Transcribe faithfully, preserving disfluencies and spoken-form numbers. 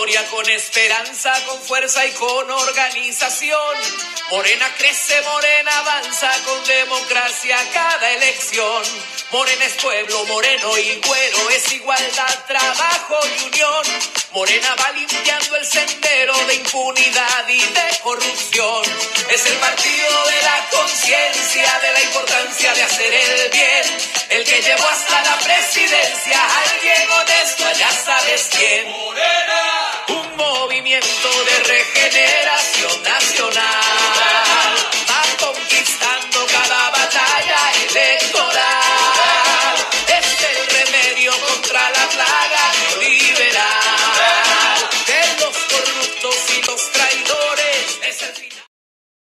historia con esperanza, con fuerza y con organización. Morena crece, Morena avanza, con democracia cada elección. Morena es pueblo, moreno y güero, es igualdad, trabajo y unión. Morena va limpiando el sendero de impunidad y de corrupción. Es el partido de la conciencia, de la importancia de hacer el bien. El que llevó hasta la presidencia a alguien honesto, ya sabes quién. Morena, un movimiento de regeneración.